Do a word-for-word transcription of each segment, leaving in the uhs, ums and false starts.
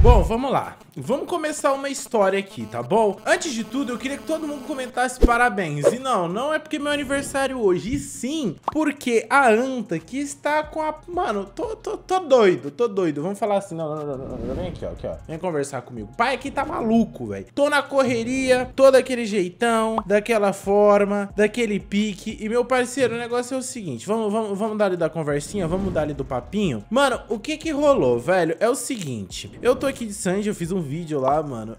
Bom, vamos lá. Vamos começar uma história aqui, tá bom? Antes de tudo, eu queria que todo mundo comentasse parabéns. E não, não é porque é meu aniversário hoje, e sim porque a Anta que está com a... Mano, tô, tô, tô doido, tô doido. Vamos falar assim, não, não, não, não, não, vem aqui, ó, aqui, ó. Vem conversar comigo. O pai aqui tá maluco, velho. Tô na correria, tô daquele jeitão, daquela forma, daquele pique. E meu parceiro, o negócio é o seguinte, vamos, vamos, vamos dar ali da conversinha, vamos dar ali do papinho. Mano, o que que rolou, velho? É o seguinte, eu tô aqui de Sanji, eu fiz um vídeo lá, mano.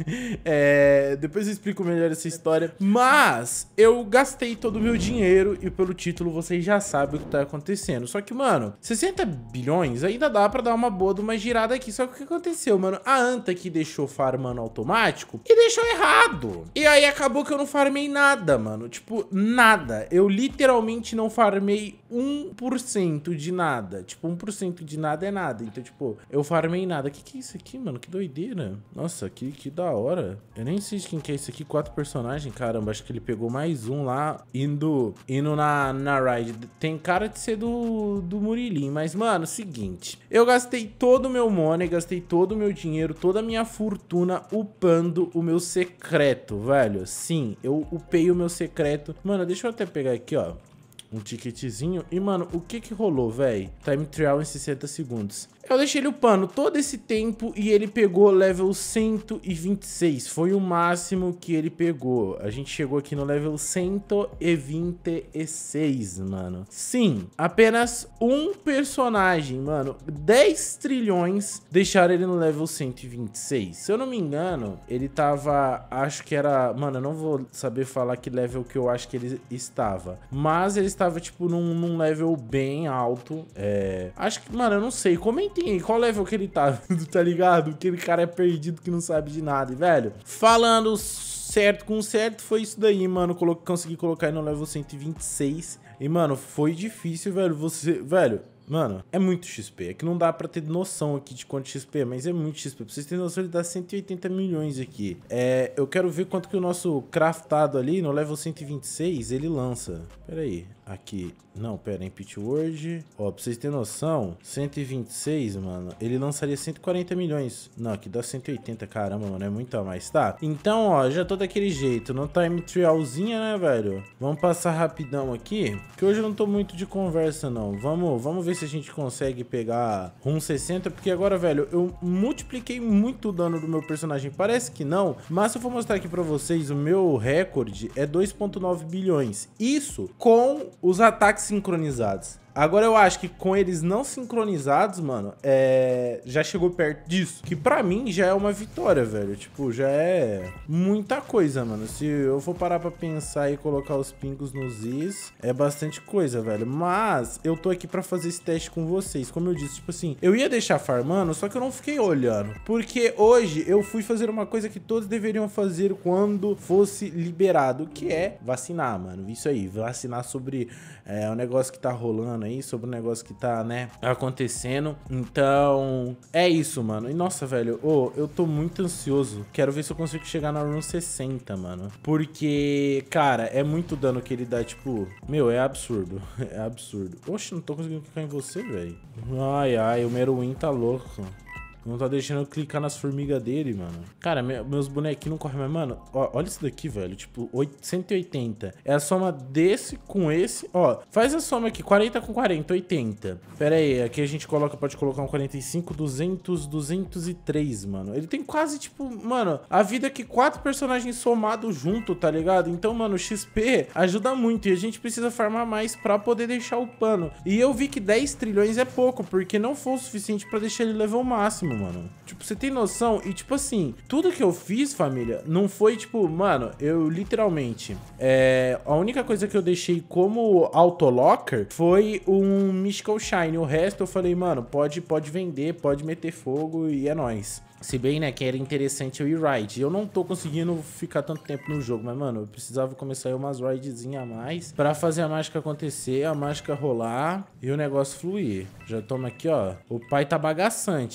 é, depois eu explico melhor essa história. Mas eu gastei todo o meu dinheiro e pelo título vocês já sabem o que tá acontecendo. Só que, mano, sessenta bilhões ainda dá pra dar uma boa de uma girada aqui. Só que o que aconteceu, mano? A Anta que deixou farmando automático e deixou errado. E aí acabou que eu não farmei nada, mano. Tipo, nada. Eu literalmente não farmei um por cento de nada. Tipo, um por cento de nada é nada. Então, tipo, eu farmei nada. Que que é isso aqui, mano? Que doideira. Nossa, que, que da hora. Eu nem sei de quem que é isso aqui. Quatro personagens. Caramba, acho que ele pegou mais um lá indo, indo na, na ride. Tem cara de ser do, do Murilinho. Mas, mano, seguinte. Eu gastei todo o meu money, gastei todo o meu dinheiro, toda a minha fortuna upando o meu secreto, velho. Sim, eu upei o meu secreto. Mano, deixa eu até pegar aqui, ó. Um ticketzinho. E, mano, o que que rolou, velho? Time trial em sessenta segundos. Eu deixei ele upando todo esse tempo e ele pegou level cento e vinte e seis. Foi o máximo que ele pegou. A gente chegou aqui no level cento e vinte e seis, mano. Sim, apenas um personagem, mano. dez trilhões deixaram ele no level cento e vinte e seis. Se eu não me engano, ele tava... Acho que era... Mano, eu não vou saber falar que level que eu acho que ele estava. Mas ele estava, tipo, num, num level bem alto. É... Acho que... Mano, eu não sei. Comenta aí, qual level que ele tá, tá ligado? Aquele cara é perdido que não sabe de nada, e velho, falando certo com certo, foi isso daí, mano, Colo consegui colocar ele no level cento e vinte e seis, e, mano, foi difícil, velho, você, velho, mano, é muito X P, é que não dá pra ter noção aqui de quanto X P é, mas é muito X P, pra vocês terem noção, ele dá cento e oitenta milhões aqui. É, eu quero ver quanto que o nosso craftado ali, no level cento e vinte e seis, ele lança. Pera aí, aqui, não, pera, em Pit World, ó, pra vocês terem noção, cento e vinte e seis, mano, ele lançaria cento e quarenta milhões. Não, aqui dá cento e oitenta, caramba, mano, é muito a mais, tá? Então, ó, já tô daquele jeito, no time trialzinha, né, velho? Vamos passar rapidão aqui, que hoje eu não tô muito de conversa, não. Vamos, vamos ver se a gente consegue pegar um sessenta, porque agora, velho, eu multipliquei muito o dano do meu personagem. Parece que não, mas se eu for mostrar aqui pra vocês, o meu recorde é dois ponto nove bilhões. Isso com os ataques sincronizados. Agora eu acho que com eles não sincronizados, mano, é... já chegou perto disso. Que pra mim já é uma vitória, velho. Tipo, já é muita coisa, mano. Se eu for parar pra pensar e colocar os pingos nos is, é bastante coisa, velho. Mas eu tô aqui pra fazer esse teste com vocês. Como eu disse, tipo assim, eu ia deixar farmando, só que eu não fiquei olhando. Porque hoje eu fui fazer uma coisa que todos deveriam fazer quando fosse liberado, que é vacinar, mano. Isso aí, vacinar sobre é, o negócio que tá rolando aí, sobre o negócio que tá, né, acontecendo. Então, é isso, mano. E nossa, velho, oh, eu tô muito ansioso. Quero ver se eu consigo chegar na run sessenta, mano. Porque, cara, é muito dano que ele dá, tipo... Meu, é absurdo. É absurdo. Oxe, não tô conseguindo clicar em você, velho. Ai, ai, o Meruim tá louco. Não tá deixando eu clicar nas formigas dele, mano. Cara, me, meus bonequinhos não correm mais. Mano, ó, olha isso daqui, velho. Tipo, cento e oitenta. É a soma desse com esse. Ó, faz a soma aqui. quarenta com quarenta, oitenta. Pera aí, aqui a gente coloca, pode colocar um quarenta e cinco, duzentos, duzentos e três, mano. Ele tem quase, tipo, mano, a vida que quatro personagens somados junto, tá ligado? Então, mano, o X P ajuda muito. E a gente precisa farmar mais pra poder deixar o pano. E eu vi que dez trilhões é pouco, porque não foi o suficiente pra deixar ele level máximo, mano. Tipo, você tem noção? E tipo assim, tudo que eu fiz, família, não foi tipo, mano, eu literalmente é, a única coisa que eu deixei como autolocker foi um Mystical Shine. O resto eu falei, mano, pode, pode vender, pode meter fogo e é nóis. Se bem, né, que era interessante eu ir ride. Eu não tô conseguindo ficar tanto tempo no jogo, mas, mano, eu precisava começar aí umas ridezinhas a mais pra fazer a mágica acontecer, a mágica rolar e o negócio fluir. Já toma aqui, ó. O pai tá bagaçante, mano.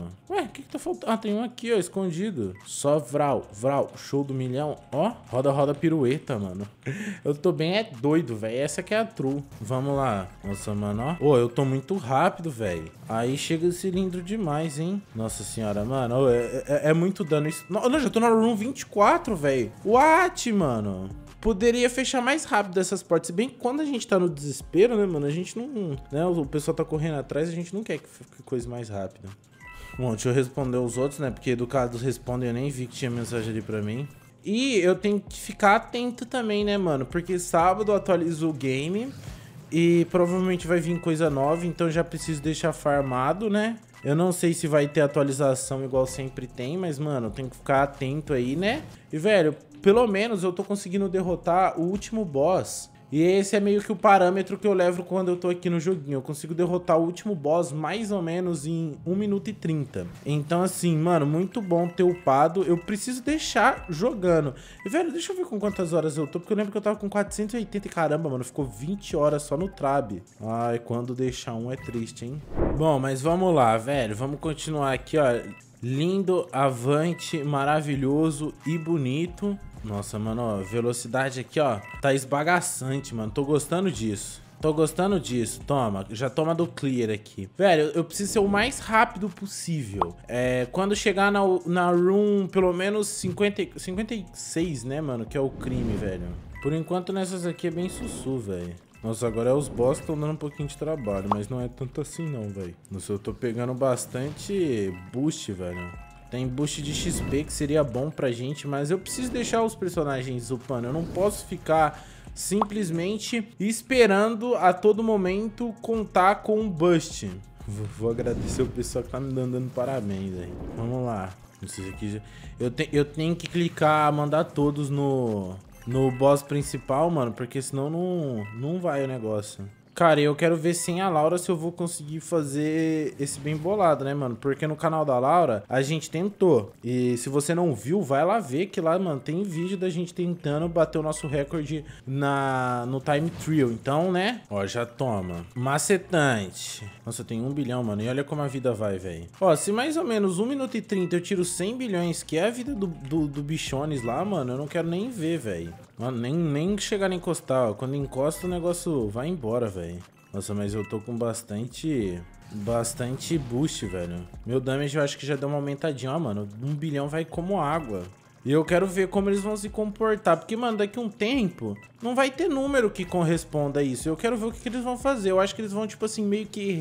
Ué, o que que tá faltando? Ah, tem um aqui, ó, escondido. Só Vral, Vral, show do milhão. Ó, roda, roda pirueta, mano. Eu tô bem é doido, velho. Essa que é a true. Vamos lá. Nossa, mano, ó. Ô, eu tô muito rápido, velho. Aí chega o cilindro demais, hein? Nossa senhora, mano. Ô, é, é, é muito dano isso. Não, eu já tô na room vinte e quatro, velho. What, mano? Poderia fechar mais rápido essas portas. Se bem que quando a gente tá no desespero, né, mano? A gente não... né? O pessoal tá correndo atrás, a gente não quer que fique coisa mais rápida. Bom, deixa eu responder os outros, né? Porque educados respondem, eu nem vi que tinha mensagem ali pra mim. E eu tenho que ficar atento também, né, mano? Porque sábado eu atualizo o game e provavelmente vai vir coisa nova, então já preciso deixar farmado, né? Eu não sei se vai ter atualização igual sempre tem, mas, mano, tem que ficar atento aí, né? E, velho, pelo menos eu tô conseguindo derrotar o último boss. E esse é meio que o parâmetro que eu levo quando eu tô aqui no joguinho. Eu consigo derrotar o último boss mais ou menos em um minuto e trinta. Então, assim, mano, muito bom ter upado. Eu preciso deixar jogando. E, velho, deixa eu ver com quantas horas eu tô, porque eu lembro que eu tava com quatrocentos e oitenta e caramba, mano, ficou vinte horas só no Trab. Ai, quando deixar um é triste, hein? Bom, mas vamos lá, velho. Vamos continuar aqui, ó. Lindo, avante, maravilhoso e bonito. Nossa, mano, ó, velocidade aqui, ó, tá esbagaçante, mano. Tô gostando disso. Tô gostando disso. Toma, já toma do clear aqui. Velho, eu preciso ser o mais rápido possível. É, quando chegar na, na room, pelo menos cinquenta, cinquenta e seis, né, mano, que é o crime, velho. Por enquanto, nessas aqui é bem sussu, velho. Nossa, agora é os boss que estão dando um pouquinho de trabalho, mas não é tanto assim não, velho. Nossa, eu tô pegando bastante boost, velho. Tem boost de X P que seria bom pra gente, mas eu preciso deixar os personagens upando. Eu não posso ficar simplesmente esperando a todo momento contar com um boost. Vou agradecer o pessoal que tá me dando, dando parabéns aí. Vamos lá. Isso aqui, eu, te, eu tenho que clicar, mandar todos no... no boss principal, mano, porque senão não, não vai o negócio. Cara, eu quero ver sem a Laura se eu vou conseguir fazer esse bem bolado, né, mano? Porque no canal da Laura, a gente tentou. E se você não viu, vai lá ver que lá, mano, tem vídeo da gente tentando bater o nosso recorde na, no Time Trial. Então, né? Ó, já toma. Macetante. Nossa, tem um bilhão, mano. E olha como a vida vai, velho. Ó, se mais ou menos um minuto e trinta eu tiro cem bilhões, que é a vida do, do, do Bichones lá, mano, eu não quero nem ver, velho. Mano, nem, nem chegar a encostar, ó. Quando encosta o negócio vai embora, velho. Nossa, mas eu tô com bastante... Bastante boost, velho. Meu damage eu acho que já deu uma aumentadinha. Ó, mano, um bilhão vai como água. E eu quero ver como eles vão se comportar. Porque, mano, daqui a um tempo não vai ter número que corresponda a isso. Eu quero ver o que, que eles vão fazer. Eu acho que eles vão, tipo assim, meio que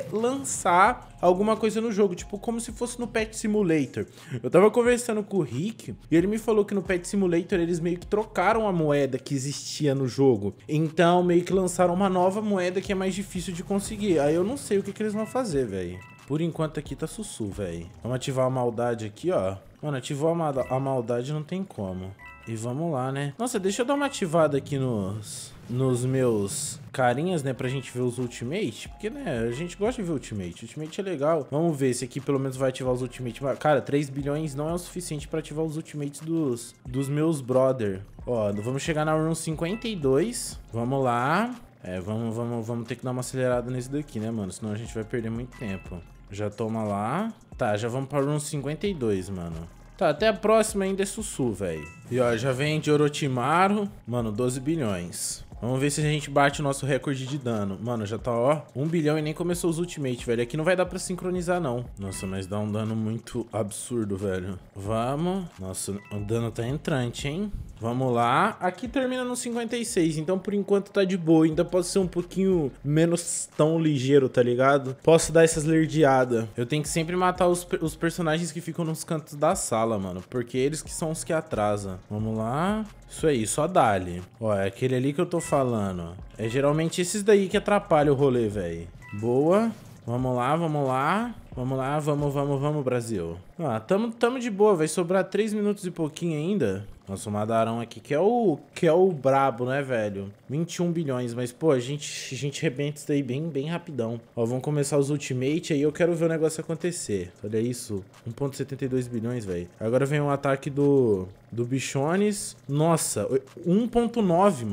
relançar alguma coisa no jogo. Tipo, como se fosse no Pet Simulator. Eu tava conversando com o Rick e ele me falou que no Pet Simulator eles meio que trocaram a moeda que existia no jogo. Então, meio que lançaram uma nova moeda que é mais difícil de conseguir. Aí eu não sei o que, que eles vão fazer, velho. Por enquanto aqui tá sussu, velho. Vamos ativar a maldade aqui, ó. Mano, ativou a, mal a maldade, não tem como. E vamos lá, né? Nossa, deixa eu dar uma ativada aqui nos, nos meus carinhas, né? Pra gente ver os ultimate. Porque, né, a gente gosta de ver ultimate. Ultimate é legal. Vamos ver, esse aqui pelo menos vai ativar os ultimate. Cara, três bilhões não é o suficiente pra ativar os ultimates dos, dos meus brother. Ó, vamos chegar na room cinquenta e dois. Vamos lá. É, vamos, vamos, vamos ter que dar uma acelerada nesse daqui, né, mano? Senão a gente vai perder muito tempo. Já toma lá. Tá, já vamos para room cinquenta e dois, mano. Tá, até a próxima ainda é sussu, velho. E ó, já vem de Orochimaru. Mano, doze bilhões. Vamos ver se a gente bate o nosso recorde de dano. Mano, já tá, ó, um bilhão e nem começou os ultimate, velho. Aqui não vai dar pra sincronizar, não. Nossa, mas dá um dano muito absurdo, velho. Vamos. Nossa, o dano tá entrante, hein? Vamos lá. Aqui termina no cinquenta e seis, então por enquanto tá de boa. Ainda posso ser um pouquinho menos tão ligeiro, tá ligado? Posso dar essas lerdeadas. Eu tenho que sempre matar os, os personagens que ficam nos cantos da sala, mano. Porque eles que são os que atrasam. Vamos lá. Isso aí, só dá-lhe. Ó, é aquele ali que eu tô falando. É geralmente esses daí que atrapalham o rolê, velho. Boa. Vamos lá, vamos lá. Vamos lá, vamos, vamos, vamos, Brasil. Ah, tamo, tamo de boa. Vai sobrar três minutos e pouquinho ainda. Nossa, o Madarão aqui, que é o, que é o brabo, né, velho? vinte e um bilhões, mas, pô, a gente, a gente rebenta isso daí bem, bem rapidão. Ó, vamos começar os ultimate, aí eu quero ver o negócio acontecer. Olha isso, um ponto setenta e dois bilhões, velho. Agora vem o ataque do, do Bichones. Nossa, um ponto nove, mano.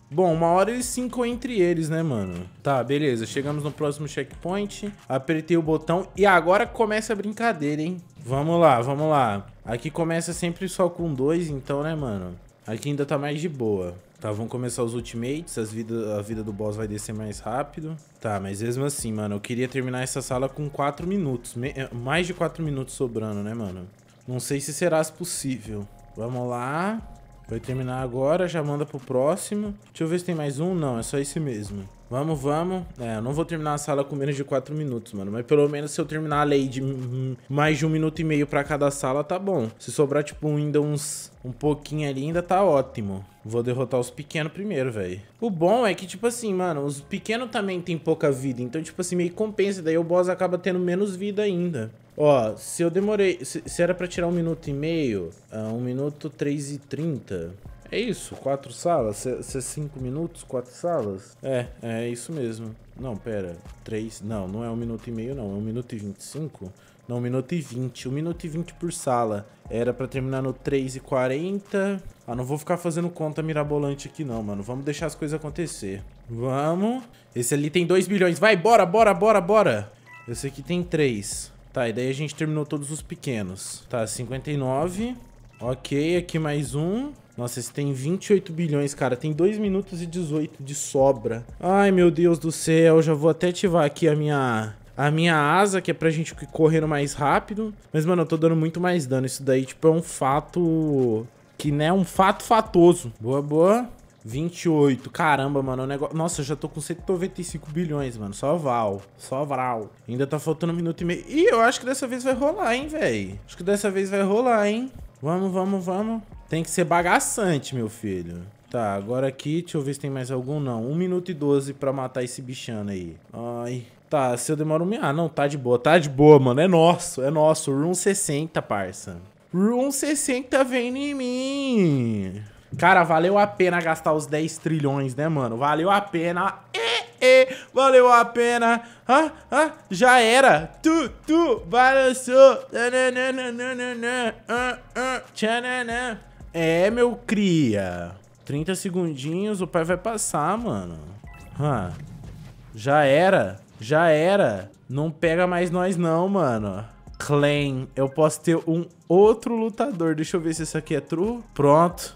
Bom, uma hora eles cincam entre eles, né, mano? Tá, beleza. Chegamos no próximo checkpoint. Apertei o botão e agora começa a brincadeira, hein? Vamos lá, vamos lá. Aqui começa sempre só com dois, então, né, mano? Aqui ainda tá mais de boa. Tá, vamos começar os ultimates, as vida, a vida do boss vai descer mais rápido. Tá, mas mesmo assim, mano, eu queria terminar essa sala com quatro minutos. Me, mais de quatro minutos sobrando, né, mano? Não sei se será possível. Vamos lá. Vai terminar agora, já manda pro próximo. Deixa eu ver se tem mais um. Não, é só esse mesmo. Vamos, vamos. É, eu não vou terminar a sala com menos de quatro minutos, mano. Mas pelo menos se eu terminar a lei de mais de um minuto e meio pra cada sala, tá bom. Se sobrar, tipo, ainda uns... um pouquinho ali, ainda tá ótimo. Vou derrotar os pequenos primeiro, velho. O bom é que, tipo assim, mano, os pequenos também tem pouca vida. Então, tipo assim, meio que compensa. Daí o boss acaba tendo menos vida ainda. Ó, se eu demorei... Se, se era pra tirar um minuto e meio... Uh, um minuto, três e trinta... É isso, quatro salas? Se, se é cinco minutos, quatro salas? É, é isso mesmo. Não, pera, três... Não, não é um minuto e meio, não. É um minuto e vinte e cinco? Não, um minuto e vinte. Um minuto e vinte por sala. Era pra terminar no três e quarenta. Ah, não vou ficar fazendo conta mirabolante aqui não, mano. Vamos deixar as coisas acontecer. Vamos. Esse ali tem dois bilhões. Vai, bora, bora, bora, bora. Esse aqui tem três. Tá, e daí a gente terminou todos os pequenos. Tá, cinquenta e nove. Ok, aqui mais um. Nossa, esse tem vinte e oito bilhões, cara. Tem dois minutos e dezoito de sobra. Ai, meu Deus do céu. Já vou até ativar aqui a minha... A minha asa, que é pra gente ir correndo mais rápido. Mas, mano, eu tô dando muito mais dano. Isso daí, tipo, é um fato... Que, né, é um fato fatoso. Boa, boa. vinte e oito. Caramba, mano, o negócio... Nossa, eu já tô com cento e noventa e cinco bilhões, mano. Só Val. Só Vral. Ainda tá faltando um minuto e meio. Ih, eu acho que dessa vez vai rolar, hein, velho. Acho que dessa vez vai rolar, hein. Vamos, vamos, vamos. Tem que ser bagaçante, meu filho. Tá, agora aqui, deixa eu ver se tem mais algum. Não, um minuto e doze pra matar esse bichano aí. Ai... Tá, se eu demoro um... Ah, não, tá de boa, tá de boa, mano. É nosso, é nosso. Room sessenta, parça. Room sessenta vem em mim. Cara, valeu a pena gastar os dez trilhões, né, mano? Valeu a pena. É, é, valeu a pena. Ah, ah, já era. Tu, tu, balançou. É, meu cria. trinta segundinhos, o pai vai passar, mano. Ah, já era. Já era. Não pega mais nós não, mano. Claim. Eu posso ter um outro lutador. Deixa eu ver se isso aqui é true. Pronto.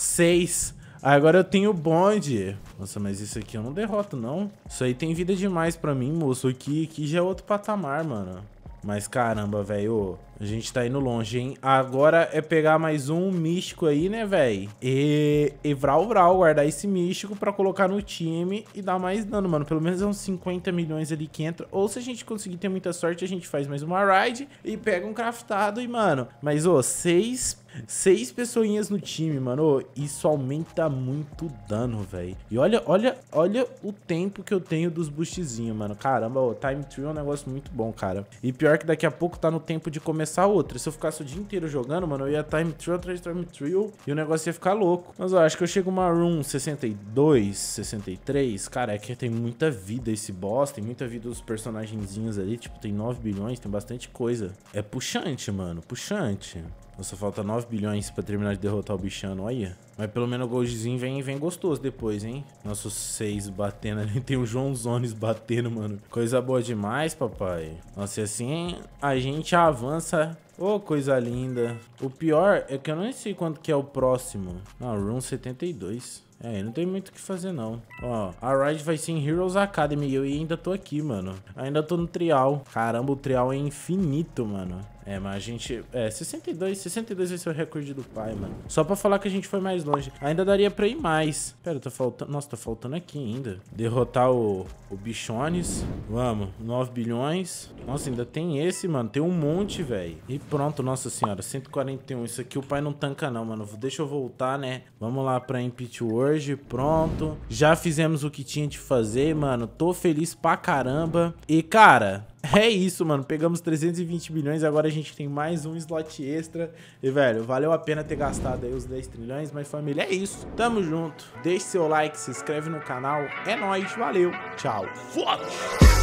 Seis. Agora eu tenho bonde. Nossa, mas isso aqui eu não derroto, não. Isso aí tem vida demais pra mim, moço. Aqui, aqui já é outro patamar, mano. Mas caramba, velho. A gente tá indo longe, hein? Agora é pegar mais um místico aí, né, velho? E, e vral, vral, guardar esse místico pra colocar no time e dar mais dano, mano. Pelo menos é uns cinquenta milhões ali que entra. Ou se a gente conseguir ter muita sorte, a gente faz mais uma raid e pega um craftado e, mano... Mas, ô, seis... Seis pessoinhas no time, mano. Ô, isso aumenta muito dano, velho. E olha, olha, olha o tempo que eu tenho dos boostzinhos, mano. Caramba, o Time Trial é um negócio muito bom, cara. E pior que daqui a pouco tá no tempo de começar outra. Se eu ficasse o dia inteiro jogando, mano, eu ia Time Trial atrás de Time Trial e o negócio ia ficar louco. Mas eu acho que eu chego uma Room sessenta e dois, sessenta e três. Cara, é que tem muita vida esse boss. Tem muita vida dos personagenzinhos ali. Tipo, tem nove bilhões, tem bastante coisa. É puxante, mano. Puxante. Nossa, falta nove bilhões pra terminar de derrotar o bichano, olha. Mas pelo menos o goldzinho vem, vem gostoso depois, hein? Nossos seis batendo ali. Tem o João Zones batendo, mano. Coisa boa demais, papai. Nossa, e assim a gente avança. Ô, oh, coisa linda. O pior é que eu não sei quanto que é o próximo. Ah, Room setenta e dois. É, não tem muito o que fazer, não. Ó, a raid vai ser em Heroes Academy e eu ainda tô aqui, mano. Ainda tô no trial. Caramba, o trial é infinito, mano. É, mas a gente... É, sessenta e dois. sessenta e dois vai ser o recorde do pai, mano. Só pra falar que a gente foi mais longe. Ainda daria pra ir mais. Pera, tá faltando... Nossa, tá faltando aqui ainda. Derrotar o, o Bichones. Vamos. nove bilhões. Nossa, ainda tem esse, mano. Tem um monte, velho. E pronto, nossa senhora. cento e quarenta e um. Isso aqui o pai não tanca, não, mano. Deixa eu voltar, né? Vamos lá pra Impit World. Pronto. Já fizemos o que tinha de fazer, mano. Tô feliz pra caramba. E, cara... É isso, mano. Pegamos trezentos e vinte bilhões. Agora a gente tem mais um slot extra. E, velho, valeu a pena ter gastado aí os dez trilhões. Mas, família, é isso. Tamo junto. Deixe seu like, se inscreve no canal. É nóis. Valeu. Tchau. Foda!